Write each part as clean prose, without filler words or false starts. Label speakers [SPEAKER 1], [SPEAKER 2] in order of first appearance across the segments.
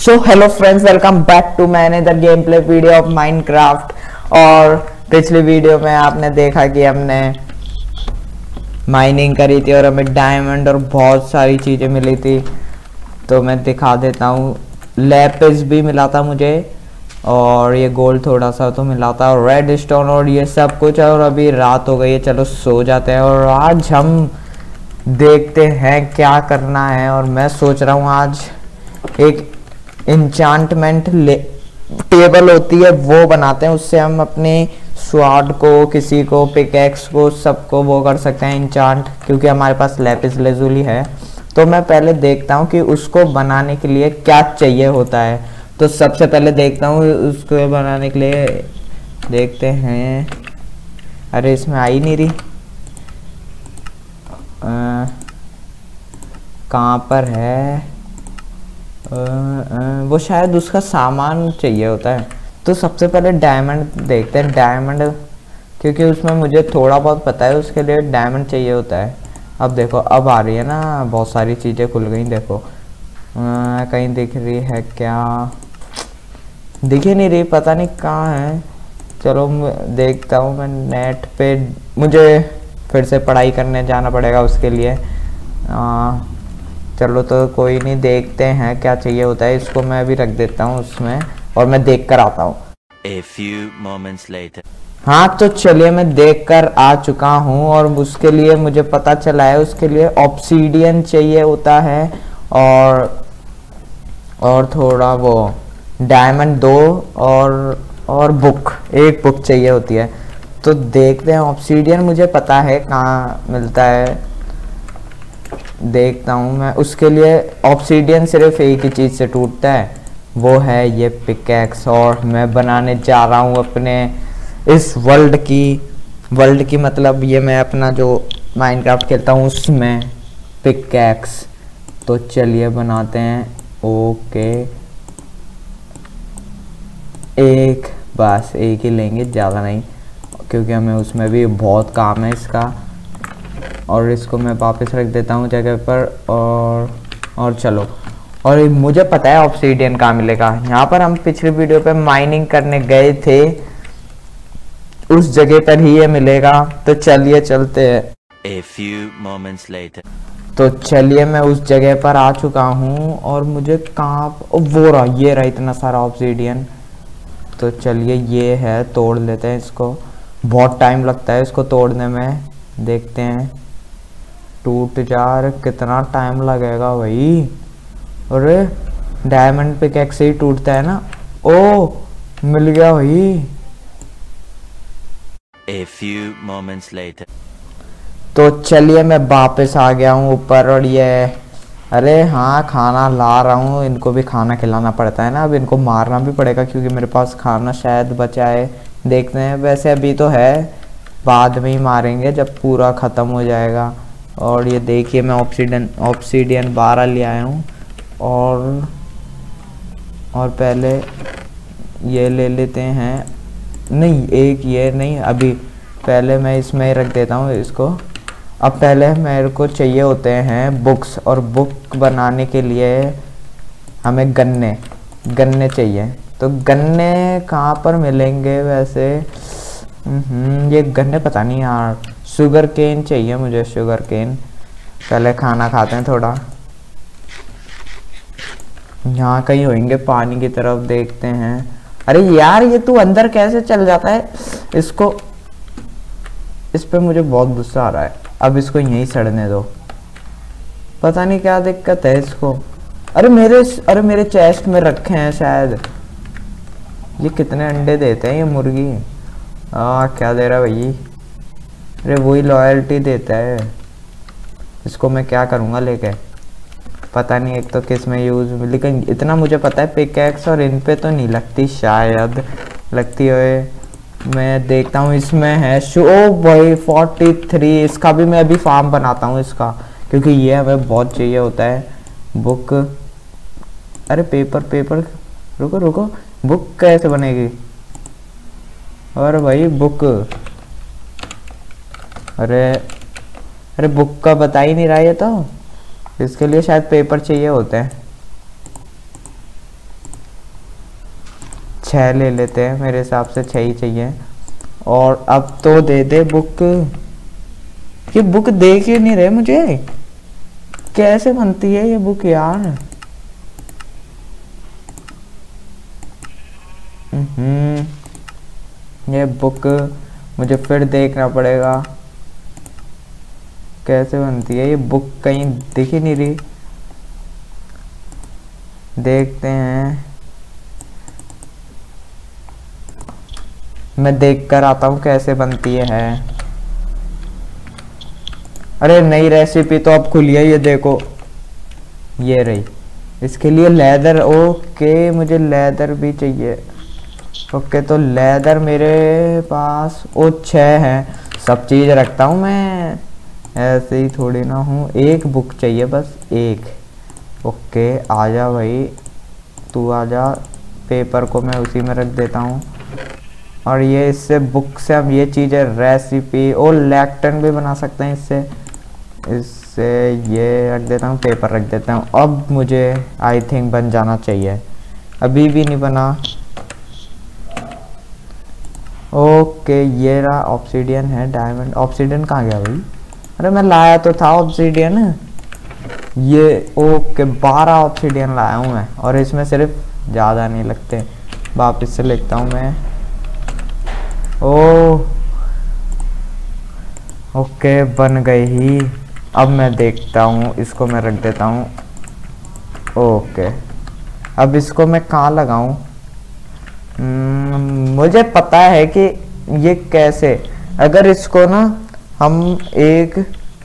[SPEAKER 1] So hello friends, welcome back to my another game play video of Minecraft. और पिछली video में आपने देखा कि हमने माइनिंग करी थी और हमें डायमंड और बहुत सारी चीज़ें मिली थी। तो मैं दिखा देता हूँ, लैपिस भी मिला था मुझे और ये गोल्ड थोड़ा सा तो मिला था और रेड स्टोन और ये सब कुछ। और अभी रात हो गई है, चलो सो जाते हैं और आज हम देखते हैं क्या करना है। और मैं सोच रहा हूँ आज एक इंचांटमेंट टेबल होती है वो बनाते हैं, उससे हम अपने स्वाड को, किसी को, पिकैक्स को, सबको वो कर सकते हैं इंचांट, क्योंकि हमारे पास लैपिस लेजुली है। तो मैं पहले देखता हूँ कि उसको बनाने के लिए क्या चाहिए होता है। तो सबसे पहले देखता हूँ उसको बनाने के लिए, देखते हैं। अरे इसमें आ ही नहीं रही, कहाँ पर है? वो शायद उसका सामान चाहिए होता है। तो सबसे पहले डायमंड देखते हैं, डायमंड, क्योंकि उसमें मुझे थोड़ा बहुत पता है, उसके लिए डायमंड चाहिए होता है। अब देखो, अब आ रही है ना, बहुत सारी चीज़ें खुल गई। देखो कहीं दिख रही है क्या? दिख ही नहीं रही, पता नहीं कहाँ है। चलो देखता हूँ मैं नेट पे, मुझे फिर से पढ़ाई करने जाना पड़ेगा उसके लिए। चलो तो कोई नहीं, देखते हैं क्या चाहिए होता है। इसको मैं अभी रख देता हूँ उसमें और मैं देख कर आता हूँ।
[SPEAKER 2] A few moments later.
[SPEAKER 1] हाँ तो चलिए, मैं देख कर आ चुका हूँ और उसके लिए मुझे पता चला है, उसके लिए ऑब्सीडियन चाहिए होता है और थोड़ा वो डायमंड 2 और बुक, एक बुक चाहिए होती है। तो देखते हैं, ऑब्सीडियन मुझे पता है कहाँ मिलता है, देखता हूँ मैं। उसके लिए ऑब्सीडियन सिर्फ एक ही चीज़ से टूटता है, वो है ये पिकैक्स। और मैं बनाने जा रहा हूँ अपने इस वर्ल्ड की मतलब ये मैं अपना जो माइनक्राफ्ट खेलता हूँ उसमें पिकैक्स। तो चलिए बनाते हैं। ओके, एक, बस एक ही लेंगे, ज़्यादा नहीं, क्योंकि हमें उसमें भी बहुत काम है इसका। और इसको मैं वापस रख देता हूँ जगह पर। और चलो, और मुझे पता है ऑब्सीडियन कहाँ मिलेगा। यहाँ पर हम पिछली वीडियो पे माइनिंग करने गए थे, उस जगह पर ही ये मिलेगा। तो चलिए चलते हैं।
[SPEAKER 2] A few moments later.
[SPEAKER 1] तो चलिए, मैं उस जगह पर आ चुका हूँ और मुझे कहाँ, वो रहा, ये रहा इतना सारा ऑब्सीडियन। तो चलिए, ये है, तोड़ लेते हैं इसको। बहुत टाइम लगता है इसको तोड़ने में, देखते हैं। टूट जा रहा, कितना टाइम लगेगा भाई? अरे डायमंड पे कैसे ही टूटता है ना। ओ मिल गया भाई।
[SPEAKER 2] A few moments later.
[SPEAKER 1] तो चलिए, मैं वापस आ गया हूँ ऊपर और ये, अरे हाँ, खाना ला रहा हूँ। इनको भी खाना खिलाना पड़ता है ना, अब इनको मारना भी पड़ेगा क्योंकि मेरे पास खाना शायद बचा है। देखते हैं, वैसे अभी तो है, बाद में ही मारेंगे जब पूरा ख़त्म हो जाएगा। और ये देखिए, मैं ऑब्सीडियन 12 ले आया हूँ और पहले ये ले लेते हैं। नहीं, एक ये नहीं, अभी पहले मैं इसमें रख देता हूँ इसको। अब पहले मेरे को चाहिए होते हैं बुक्स, और बुक बनाने के लिए हमें गन्ने चाहिए। तो गन्ने कहाँ पर मिलेंगे वैसे? ये गन्ने पता नहीं यार। शुगर केन चाहिए मुझे, शुगर केन। पहले खाना खाते हैं थोड़ा, यहाँ कहीं होंगे, पानी की तरफ देखते हैं। अरे यार, ये तू अंदर कैसे चल जाता है? इसको, इस पे मुझे बहुत गुस्सा आ रहा है। अब इसको यहीं सड़ने दो, पता नहीं क्या दिक्कत है इसको। अरे मेरे चेस्ट में रखे हैं शायद। ये कितने अंडे देते हैं ये मुर्गी? क्या दे रहा है भाई? अरे वही लॉयल्टी देता है। इसको मैं क्या करूँगा लेके, पता नहीं। एक तो किस में यूज़, लेकिन इतना मुझे पता है पिकैक्स और इन पे तो नहीं लगती, शायद लगती है। मैं देखता हूँ, इसमें है ओ भाई 43। इसका भी मैं अभी फार्म बनाता हूँ इसका, क्योंकि ये हमें बहुत चाहिए होता है। बुक, अरे पेपर, रुको, बुक कैसे बनेगी? और भाई बुक, अरे बुक का बता ही नहीं रहा है। तो इसके लिए शायद पेपर चाहिए होते हैं। 6 ले लेते हैं, मेरे हिसाब से 6 ही चाहिए। और अब तो दे दे बुक। ये बुक दे क्यों नहीं रहे मुझे? कैसे बनती है ये बुक यार? ये बुक मुझे फिर देखना पड़ेगा कैसे बनती है ये बुक। कहीं दिख ही नहीं रही। देखते हैं, मैं देख कर आता हूँ कैसे बनती है। अरे नई रेसिपी तो अब खुली है, ये देखो, ये रही। इसके लिए लेदर, ओके मुझे लेदर भी चाहिए। ओके तो लेदर मेरे पास 6 है। सब चीज़ रखता हूँ मैं, ऐसे ही थोड़ी ना हूँ। एक बुक चाहिए बस, एक। ओके आजा भाई, तू आजा। पेपर को मैं उसी में रख देता हूँ। और ये इससे बुक से हम ये चीज़ें रेसिपी और लैक्टन भी बना सकते हैं इससे ये रख देता हूँ, पेपर रख देता हूँ। अब मुझे आई थिंक बन जाना चाहिए, अभी भी नहीं बना। ओके ये रहा, ऑब्सीडियन है, डायमंड। ऑब्सीडियन कहाँ गया भाई? अरे मैं लाया तो था ऑब्सीडियन ये। ओके 12 ऑब्सीडियन लाया हूँ मैं, और इसमें सिर्फ ज़्यादा नहीं लगते। वापस से लिखता हूँ मैं। ओके बन गई ही। अब मैं देखता हूँ, इसको मैं रख देता हूँ। ओके अब इसको मैं कहाँ लगाऊँ? मुझे पता है कि ये कैसे, अगर इसको ना हम एक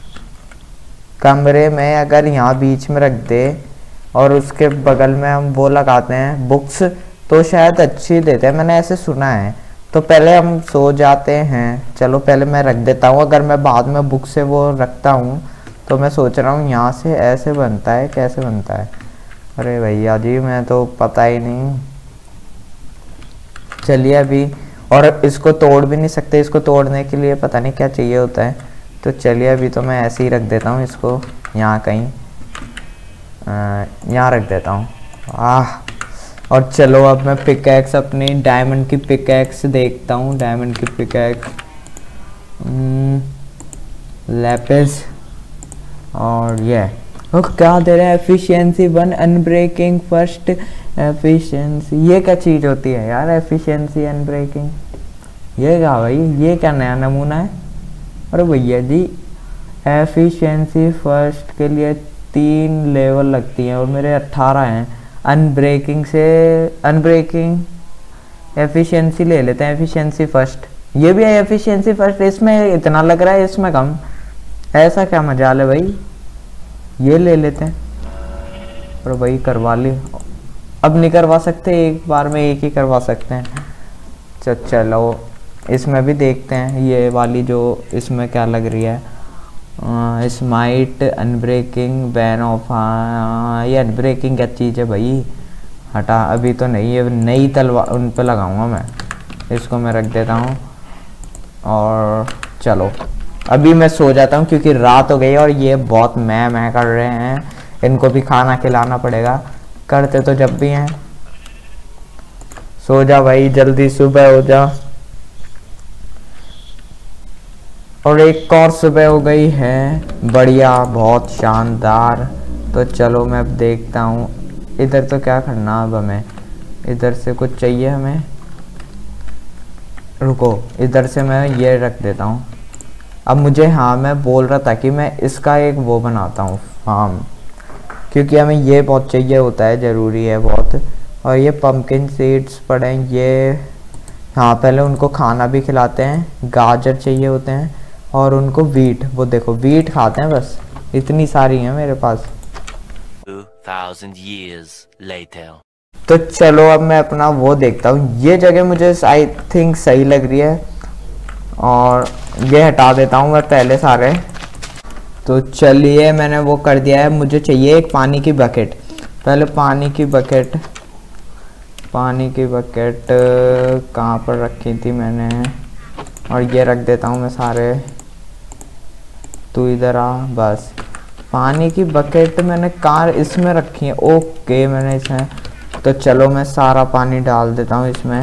[SPEAKER 1] कमरे में अगर यहाँ बीच में रख दे और उसके बगल में हम वो लगाते हैं बुक्स, तो शायद अच्छी देते हैं, मैंने ऐसे सुना है। तो पहले हम सो जाते हैं, चलो पहले मैं रख देता हूँ। अगर मैं बाद में बुक से वो रखता हूँ तो मैं सोच रहा हूँ यहाँ से ऐसे बनता है, कैसे बनता है? अरे भैया जी मैं तो पता ही नहीं। चलिए अभी, और इसको तोड़ भी नहीं सकते, इसको तोड़ने के लिए पता नहीं क्या चाहिए होता है। तो चलिए अभी तो मैं ऐसे ही रख देता हूँ इसको, यहाँ कहीं यहाँ रख देता हूँ। और चलो अब मैं पिकैक्स, अपनी डायमंड की पिकैक्स देखता हूँ। डायमंड की पिकैक्स, लैपिस, और ये क्या दे रहा है? Efficiency 1, unbreaking first efficiency. ये क्या चीज़ होती है यार, एफिशिएंसी अनब्रेकिंग? ये क्या भाई, ये क्या नया नमूना है? अरे भैया जी, एफिशिएंसी फर्स्ट के लिए 3 लेवल लगती हैं और मेरे 18 हैं। अनब्रेकिंग से, अनब्रेकिंग एफिशिएंसी ले लेते हैं, एफिशिएंसी फर्स्ट। ये भी है एफिशिएंसी फर्स्ट, इसमें इतना लग रहा है, इसमें कम। ऐसा क्या मजाल है भाई? ये ले लेते हैं। और भाई करवा ली। अब नहीं करवा सकते, एक बार में एक ही करवा सकते हैं। चलो इसमें भी देखते हैं ये वाली जो इसमें क्या लग रही है। स्माइट अनब्रेकिंग बैन ऑफ, ये अनब्रेकिंग क्या चीज़ है भाई? हटा, अभी तो नहीं है, नई तलवार उन पे लगाऊंगा मैं। इसको मैं रख देता हूँ। और चलो अभी मैं सो जाता हूँ क्योंकि रात हो गई और ये बहुत मैं कर रहे हैं। इनको भी खाना खिलाना पड़ेगा, करते तो जब भी हैं। सो जा भाई जल्दी, सुबह हो जा। और एक और सुबह हो गई है, बढ़िया, बहुत शानदार। तो चलो मैं अब देखता हूँ इधर तो क्या करना। अब हमें इधर से कुछ चाहिए हमें, रुको इधर से मैं ये रख देता हूँ। अब मुझे, हाँ मैं बोल रहा था कि मैं इसका एक वो बनाता हूँ फार्म, क्योंकि हमें ये बहुत चाहिए होता है, ज़रूरी है बहुत। और ये पंपकिन सीड्स पड़े हैं ये, हाँ पहले उनको खाना भी खिलाते हैं। गाजर चाहिए होते हैं और उनको वीट, वो देखो वीट खाते हैं, बस इतनी सारी हैं मेरे पास।
[SPEAKER 2] 2000 years later.
[SPEAKER 1] तो चलो अब मैं अपना वो देखता हूँ। ये जगह मुझे आई थिंक सही लग रही है और ये हटा देता हूँ मैं पहले सारे। तो चलिए मैंने वो कर दिया है। मुझे चाहिए एक पानी की बकेट। पहले पानी की बकेट कहाँ पर रखी थी मैंने, और ये रख देता हूँ मैं सारे। तू इधर आ, बस पानी की बकेट मैंने कार इसमें रखी है। ओके मैंने इसमें तो चलो मैं सारा पानी डाल देता हूँ इसमें।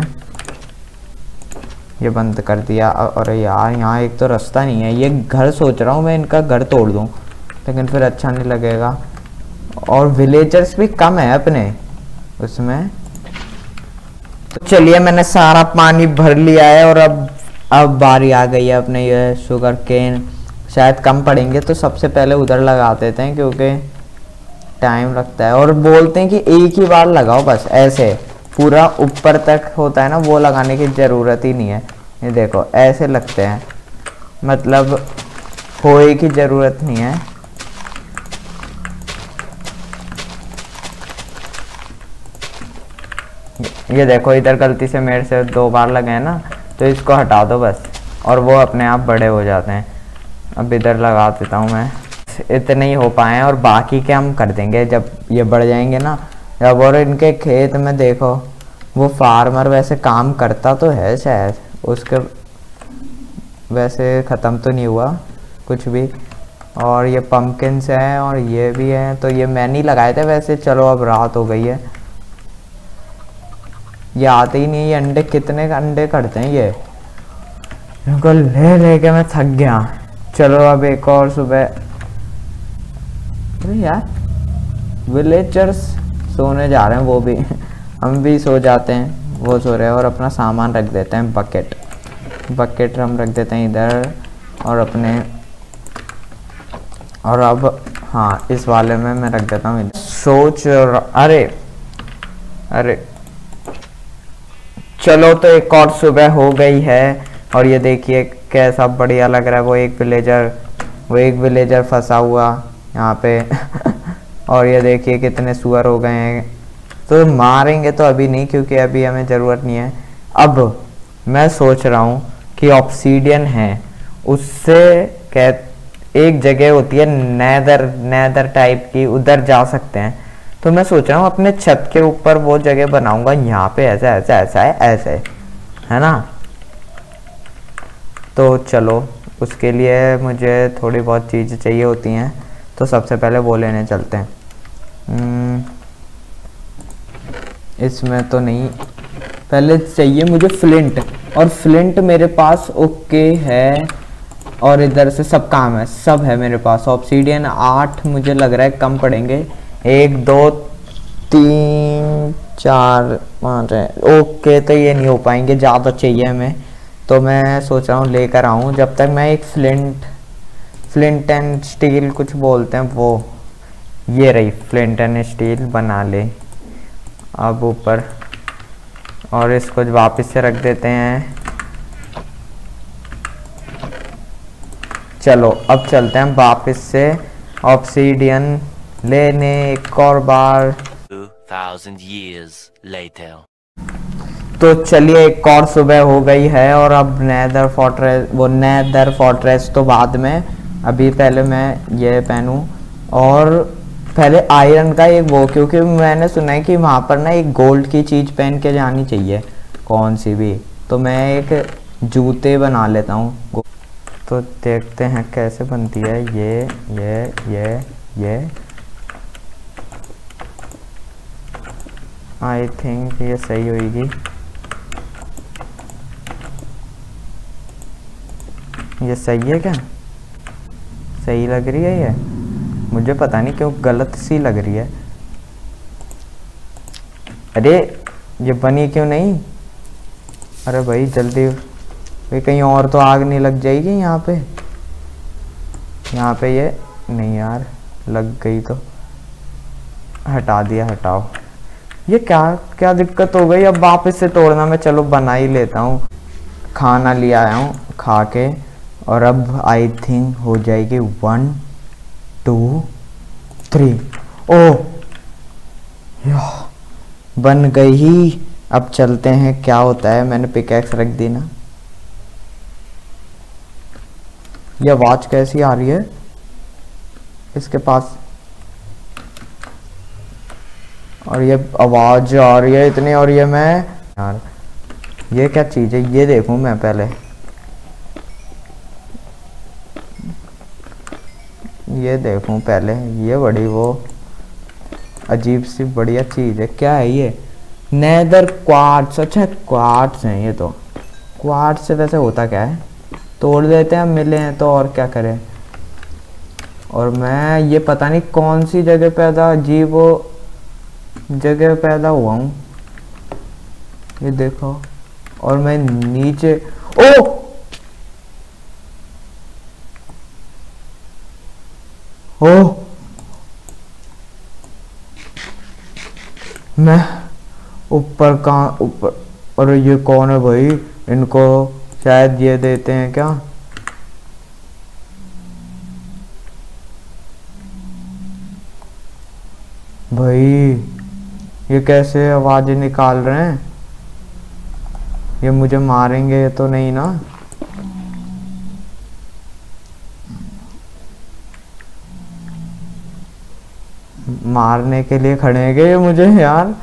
[SPEAKER 1] ये बंद कर दिया। अरे यार यहाँ एक तो रास्ता नहीं है। ये घर सोच रहा हूँ मैं इनका घर तोड़ दूँ, लेकिन फिर अच्छा नहीं लगेगा। और विलेजर्स भी कम है अपने उसमें। तो चलिए मैंने सारा पानी भर लिया है और अब बारी आ गई है अपने ये शुगर केन। शायद कम पड़ेंगे तो सबसे पहले उधर लगा देते हैं क्योंकि टाइम लगता है। और बोलते हैं कि एक ही बार लगाओ बस, ऐसे पूरा ऊपर तक होता है ना, वो लगाने की ज़रूरत ही नहीं है। ये देखो ऐसे लगते हैं, मतलब खोए की ज़रूरत नहीं है। ये देखो इधर गलती से मेरे से 2 बार लगे हैं ना, तो इसको हटा दो बस और वो अपने आप बड़े हो जाते हैं। अब इधर लगा देता हूँ मैं। इतने ही हो पाए हैं और बाकी के हम कर देंगे जब ये बढ़ जाएंगे ना। जब और इनके खेत में देखो, वो फार्मर वैसे काम करता तो है शायद, उसके वैसे ख़त्म तो नहीं हुआ कुछ भी। और ये पम्पकिन्स हैं और ये भी हैं, तो ये मैं नहीं लगाए थे वैसे। चलो अब रात हो गई है, ये आते ही नहीं। ये अंडे कितने अंडे करते हैं ये, इनको ले लेके मैं थक गया। चलो अब एक और सुबह। अरे यार विलेजर्स सोने जा रहे हैं, वो भी हम भी सो जाते हैं, वो सो रहे हैं। और अपना सामान रख देते हैं, बकेट हम रख देते हैं इधर। और अपने और अब हाँ इस वाले में मैं रख देता हूँ सोच। अरे चलो तो एक और सुबह हो गई है और ये देखिए कैसा बढ़िया लग रहा है। वो एक विलेजर फंसा हुआ यहाँ पे और ये देखिए कितने सुअर हो गए हैं। तो मारेंगे तो अभी नहीं क्योंकि अभी हमें ज़रूरत नहीं है। अब मैं सोच रहा हूँ कि ऑब्सीडियन है, उससे एक जगह होती है नेदर टाइप की, उधर जा सकते हैं। तो मैं सोच रहा हूँ अपने छत के ऊपर वो जगह बनाऊंगा, यहाँ पे ऐसा है ना। तो चलो उसके लिए मुझे थोड़ी बहुत चीज़ें चाहिए होती हैं, तो सबसे पहले वो लेने चलते हैं। इसमें तो नहीं, पहले चाहिए मुझे फ्लिंट, और फ्लिंट मेरे पास ओके है। और इधर से सब काम है, सब है मेरे पास। ऑब्सीडियन 8 मुझे लग रहा है कम पड़ेंगे। 1 2 3 4 5 ओके, तो ये नहीं हो पाएंगे, ज़्यादा चाहिए हमें। तो मैं सोच रहा हूँ लेकर आऊँ जब तक मैं एक फ्लिंट एंड स्टील कुछ बोलते हैं वो, ये रही फ्लिंट एंड स्टील बना ले अब ऊपर। और इसको वापस से रख देते हैं। चलो अब चलते हैं वापस से ऑब्सीडियन लेने एक और बार।
[SPEAKER 2] 2000 years later.
[SPEAKER 1] तो चलिए एक और सुबह हो गई है और अब नेदर फोर्ट्रेस तो बाद में, अभी पहले मैं ये पहनूं। और पहले आयरन का एक वो, क्योंकि मैंने सुना है कि वहाँ पर ना एक गोल्ड की चीज़ पहन के जानी चाहिए, कौन सी भी। तो मैं एक जूते बना लेता हूँ। तो देखते हैं कैसे बनती है ये आई थिंक ये सही होगी। ये सही है क्या? सही लग रही है ये? मुझे पता नहीं क्यों गलत सी लग रही है। अरे ये बनी क्यों नहीं? अरे भाई जल्दी, भाई कहीं और तो आग नहीं लग जाएगी यहाँ पे ये नहीं यार, लग गई तो हटा दिया, हटाओ। ये क्या दिक्कत हो गई? अब वापस से तोड़ना मैं, चलो बना ही लेता हूँ। खाना लिया आया हूँ, खा के। और अब आई थिंक हो जाएगी 1 2 3। ओह बन गई ही। अब चलते हैं क्या होता है। मैंने पिकैक्स रख दी ना। ये आवाज कैसी आ रही है इसके पास? और ये आवाज आ रही है इतनी, और ये मैं यार ये क्या चीज है? ये देखूं मैं पहले, ये देखूं पहले। ये बड़ी वो अजीब सी बढ़िया चीज है, क्या है ये? नेदर क्वार्ट्स, अच्छा क्वार्ट्स हैं ये तो। क्वार्ट्स से वैसे होता क्या है, तोड़ देते हैं, मिले हैं तो और क्या करें। और मैं ये पता नहीं कौन सी जगह पैदा, अजीब वो जगह पैदा हुआ हूँ, ये देखो। और मैं नीचे, ओ मैं ऊपर, कहाँ ऊपर, अरे ये कौन है भाई, इनको शायद ये देते हैं क्या। भाई ये कैसे आवाजें निकाल रहे हैं, ये मुझे मारेंगे तो नहीं ना। मारने के लिए खड़े हैं ये मुझे यार।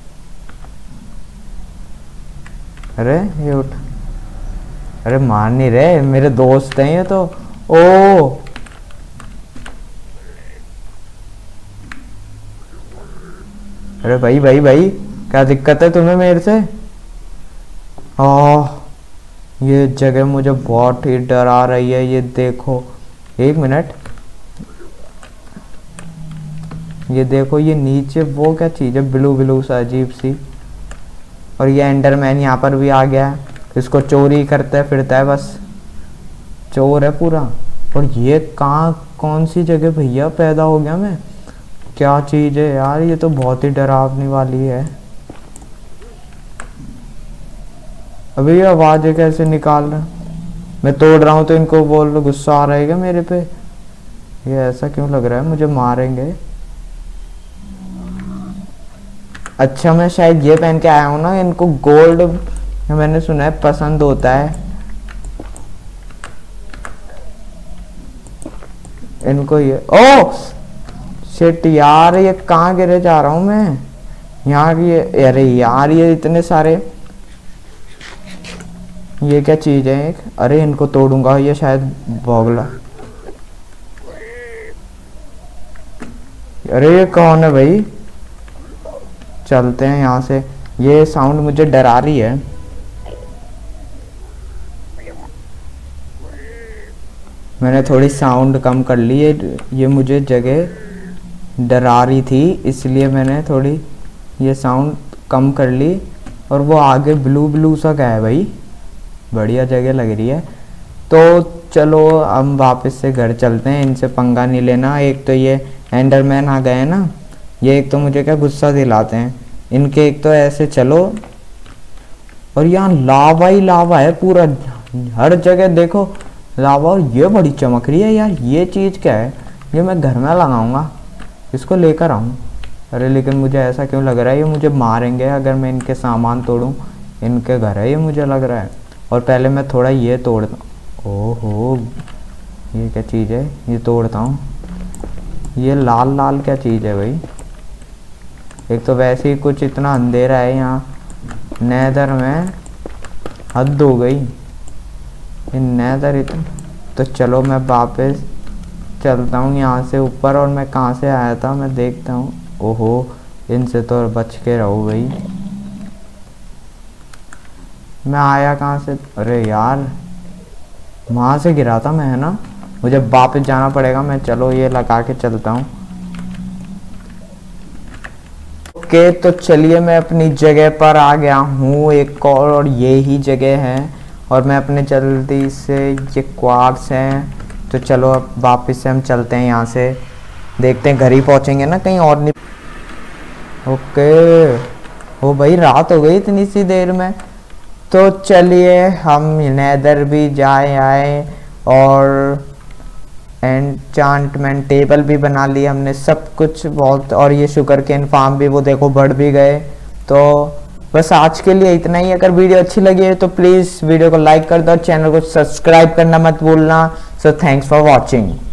[SPEAKER 1] अरे ये उठ, अरे मार नहीं रहे, मेरे दोस्त हैं ये तो। ओ अरे भाई भाई भाई, क्या दिक्कत है तुम्हें मेरे से। ये जगह मुझे बहुत ही डरा रही है, ये देखो। एक मिनट, ये देखो, ये नीचे वो क्या चीज़ है, ब्लू ब्लू सा अजीब सी। और ये एंडरमैन यहाँ पर भी आ गया है, इसको चोरी करते फिरता है, बस चोर है पूरा। और ये कहाँ, कौन सी जगह भैया पैदा हो गया मैं, क्या चीज़ है यार, ये तो बहुत ही डरावनी वाली है। अभी ये आवाज़ कैसे निकाल रहा, मैं तोड़ रहा हूँ तो इनको बोल रहा, गुस्सा आ रहा है क्या मेरे पे, ये ऐसा क्यों लग रहा है मुझे मारेंगे। अच्छा मैं शायद ये पहन के आया हूँ ना, इनको गोल्ड मैंने सुना है पसंद होता है इनको। ये ओ शिट यार, ये कहाँ गिरे जा रहा हूँ मैं यहाँ, ये अरे यार ये इतने सारे, ये क्या चीज है एक, अरे इनको तोड़ूंगा, ये शायद बोगला। अरे ये कौन है भाई, चलते हैं यहाँ से, ये साउंड मुझे डरा रही है। मैंने थोड़ी साउंड कम कर ली है, ये मुझे जगह डरा रही थी, इसलिए मैंने थोड़ी ये साउंड कम कर ली। और वो आगे ब्लू ब्लू सा क्या है भाई, बढ़िया जगह लग रही है। तो चलो हम वापस से घर चलते हैं, इनसे पंगा नहीं लेना। एक तो ये एंडरमैन आ गए हैं ना, ये एक तो मुझे क्या गुस्सा दिलाते हैं इनके, एक तो ऐसे चलो। और यहाँ लावा ही लावा है पूरा, हर जगह देखो लावा। और ये बड़ी चमक रही है यार, ये चीज़ क्या है, ये मैं घर में लगाऊंगा, इसको लेकर आऊँ। अरे लेकिन मुझे ऐसा क्यों लग रहा है ये मुझे मारेंगे अगर मैं इनके सामान तोड़ूं, इनके घर है ये मुझे लग रहा है। और पहले मैं थोड़ा ये तोड़ता हूँ, ओहो ये क्या चीज़ है, ये तोड़ता हूँ। ये लाल लाल क्या चीज़ है भाई, एक तो वैसे ही कुछ इतना अंधेरा है यहाँ नेदर में, हद हो गई ये नेदर इतना। तो चलो मैं वापस चलता हूँ यहाँ से ऊपर, और मैं कहाँ से आया था मैं देखता हूँ। ओहो इनसे तो बच के रहो भाई, मैं आया कहाँ से, अरे यार वहाँ से गिरा था मैं है ना, मुझे वापस जाना पड़ेगा। मैं चलो ये लगा के चलता हूँ। ओके तो चलिए मैं अपनी जगह पर आ गया हूँ एक और ये ही जगह है, और मैं अपने जल्दी से, ये क्वार्ट्स हैं। तो चलो अब वापस से हम चलते हैं यहाँ से, देखते हैं घर ही पहुँचेंगे ना, कहीं और नहीं। ओके ओ भाई रात हो गई इतनी सी देर में। तो चलिए हम नेदर भी जाए आए, और एन्चांटमेंट टेबल भी बना ली हमने, सब कुछ बहुत। और ये शुगर केन फार्म भी वो देखो बढ़ भी गए। तो बस आज के लिए इतना ही। अगर वीडियो अच्छी लगी है तो प्लीज़ वीडियो को लाइक कर दो, चैनल को सब्सक्राइब करना मत भूलना। So thanks for watching.